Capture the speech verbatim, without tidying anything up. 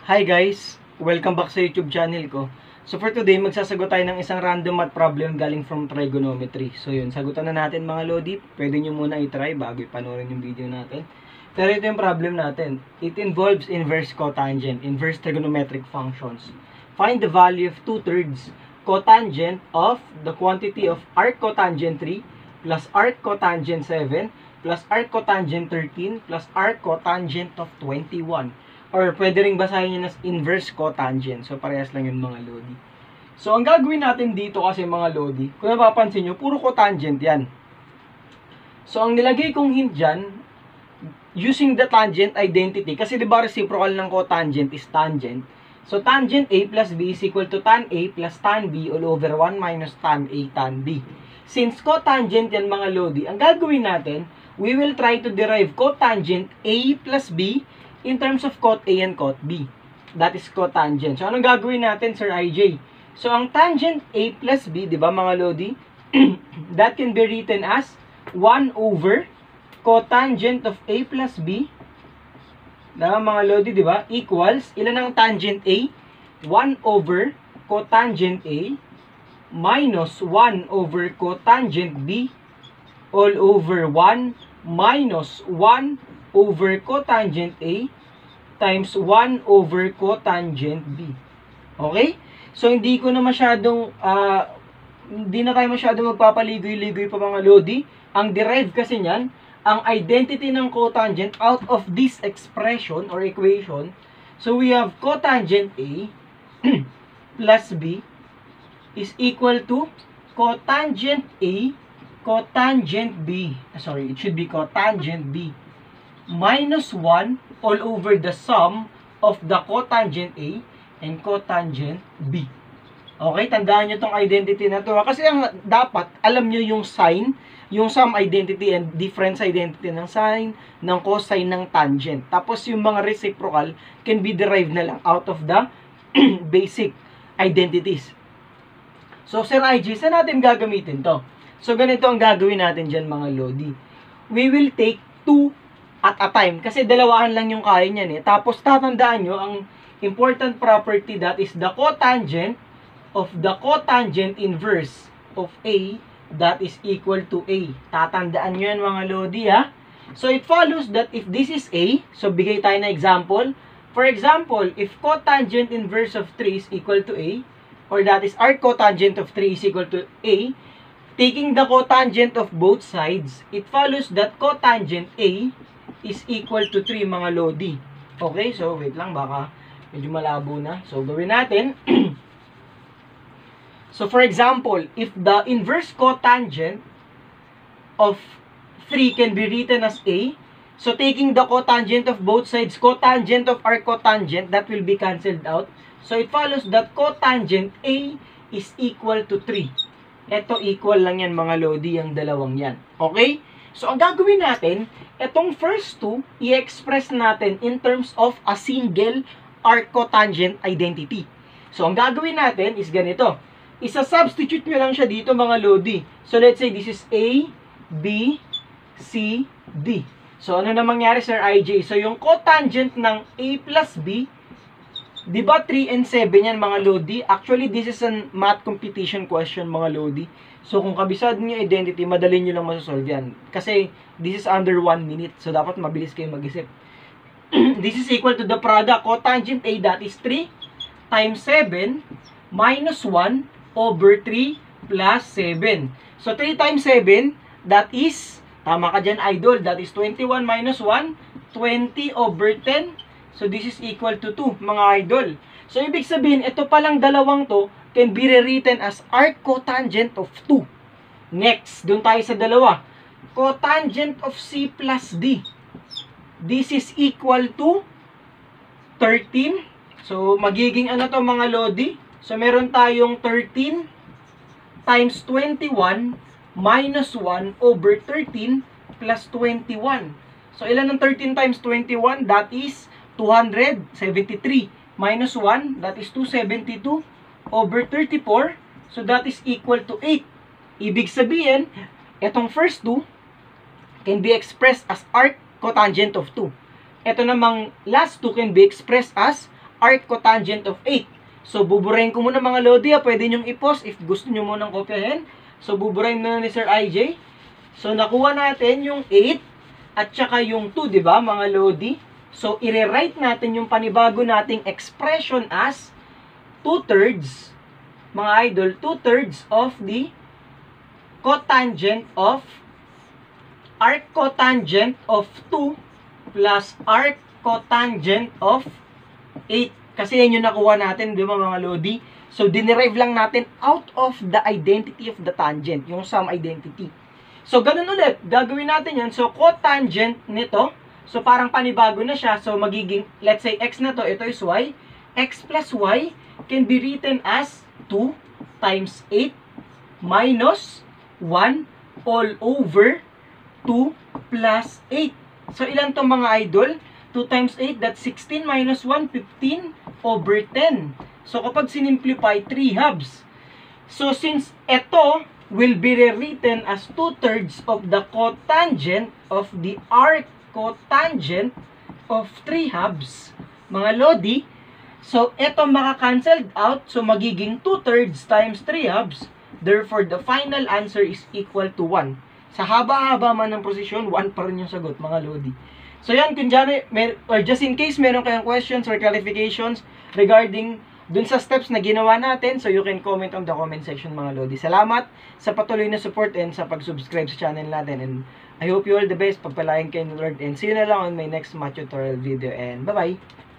Hi guys! Welcome back sa YouTube channel ko. So for today, magsasagot tayo ng isang random math problem galing from trigonometry. So yun, sagutan na natin mga lodi. Pwede nyo muna i-try bago ipanoorin yung video natin. Pero ito yung problem natin. It involves inverse cotangent, inverse trigonometric functions. Find the value of two thirds cotangent of the quantity of arc cotangent three plus arc cotangent seven plus arc cotangent thirteen plus arc cotangent of twenty-one. Or pwede rin basahin nyo na inverse cotangent. So, parehas lang yun mga lodi. So, ang gagawin natin dito kasi mga lodi, kung napapansin nyo, puro cotangent yan. So, ang nilagay kong hint dyan, using the tangent identity, kasi diba reciprocal ng cotangent is tangent. So, tangent A plus B is equal to tan A plus tan B all over one minus tan A tan B. Since cotangent yan mga lodi, ang gagawin natin, we will try to derive cotangent A plus B in terms of cot A and cot B. That is cotangent. So, anong gagawin natin, Sir I J? So, ang tangent A plus B, di ba mga lodi? That can be written as one over cotangent of A plus B. Diba mga lodi, di ba? Equals, ilan ang tangent A? one over cotangent A minus one over cotangent B all over one minus one over cotangent A times one over cotangent B. Okay? So, hindi ko na masyadong, uh, hindi na tayo masyadong magpapaligoy-ligoy pa mga lodi. Ang derive kasi niyan, ang identity ng cotangent out of this expression or equation. So, we have cotangent A plus B is equal to cotangent A, cotangent B. Sorry, it should be cotangent B minus one all over the sum of the cotangent A and cotangent B. Okay, tandaan nyo itong identity na to. Kasi ang dapat, alam nyo yung sign, yung sum identity and difference identity ng sine, ng cosine, ng tangent. Tapos yung mga reciprocal can be derived na lang out of the basic identities. So, Sir I G, saan natin gagamitin to? So, ganito ang gagawin natin dyan mga lodi. We will take two at a time. Kasi dalawahan lang yung kaya niyan eh. Tapos tatandaan nyo ang important property that is the cotangent of the cotangent inverse of A that is equal to A. Tatandaan nyo yan mga lodi ha. So it follows that if this is A, so bigay tayo na example. For example, if cotangent inverse of three is equal to A, or that is arc cotangent of three is equal to A, taking the cotangent of both sides, it follows that cotangent A is equal to three mga lodi. Okay, so wait lang, baka medyo malabo na. So gawin natin. So for example, if the inverse cotangent of three can be written as A, so taking the cotangent of both sides, cotangent of our cotangent, that will be cancelled out. So it follows that cotangent A is equal to three. Ito equal lang yan mga lodi, ang dalawang yan. Okay? So, ang gagawin natin, itong first two, i-express natin in terms of a single arc cotangent identity. So, ang gagawin natin is ganito. Isa-substitute nyo lang siya dito mga lodi. So, let's say this is A, B, C, D. So, ano na mangyari, Sir I J? So, yung cotangent ng A plus B, di ba three and seven yan mga lodi? Actually, this is a math competition question mga lodi. So, kung kabisado nyo identity, madali nyo lang masasolve yan. Kasi, this is under one minute. So, dapat mabilis kayo mag-isip. This is equal to the product cotangent A, that is three times seven minus one over three plus seven. So, three times seven, that is, tama ka dyan idol, that is twenty-one minus one, twenty over ten. So, this is equal to two, mga idol. So, ibig sabihin, ito palang dalawang to can be rewritten as arc cotangent of two. Next, dun tayo sa dalawa. Cotangent of C plus D. This is equal to thirteen. So, magiging ano to mga lodi? So, meron tayong thirteen times twenty-one minus one over thirteen plus twenty-one. So, ilan ang thirteen times twenty-one? That is two hundred seventy-three. Minus one, that is two hundred seventy-two over thirty-four. So, that is equal to eight. Ibig sabihin, itong first two can be expressed as arc cotangent of two. Ito namang last two can be expressed as arc cotangent of eight. So, buburahin ko muna mga Lodi, ha. Pwede nyong i-pause if gusto nyo munang kopyahin. So, buburahin muna ni Sir I J. So, nakuha natin yung eight at saka yung two, di ba mga Lodi? So, i-rewrite natin yung panibago nating expression as two-thirds, mga idol, two-thirds of the cotangent of arc cotangent of two plus arc cotangent of eight. Kasi yan yung nakuha natin, di ba mga Lodi? So, dinerive lang natin out of the identity of the tangent, yung sum identity. So, ganun ulit. Gagawin natin yan. So, cotangent nito, so parang panibago na siya. So, magiging, let's say, x na to, ito is y. X plus y can be written as two times eight minus one all over two plus eight. So, ilan to mga idol? two times eight, that's sixteen minus one, fifteen over ten. So, kapag sinimplify, three halves. So, since ito will be rewritten as two-thirds of the cotangent of the arc cotangent of three halves, mga Lodi, so, ito maka-cancelled out. So, magiging two-thirds times three halves. Therefore, the final answer is equal to one. Sa haba-haba man ng posisyon, one pa rin yung sagot, mga Lodi. So yan, kung dyan, or just in case meron kayong questions or clarifications regarding dun sa steps na ginawa natin, so you can comment on the comment section mga Lodi. Salamat sa patuloy na support and sa pag-subscribe sa channel natin. And I hope you all the best. Pagpalain kayo ni Lord. And see you na lang on my next math tutorial video. And bye-bye!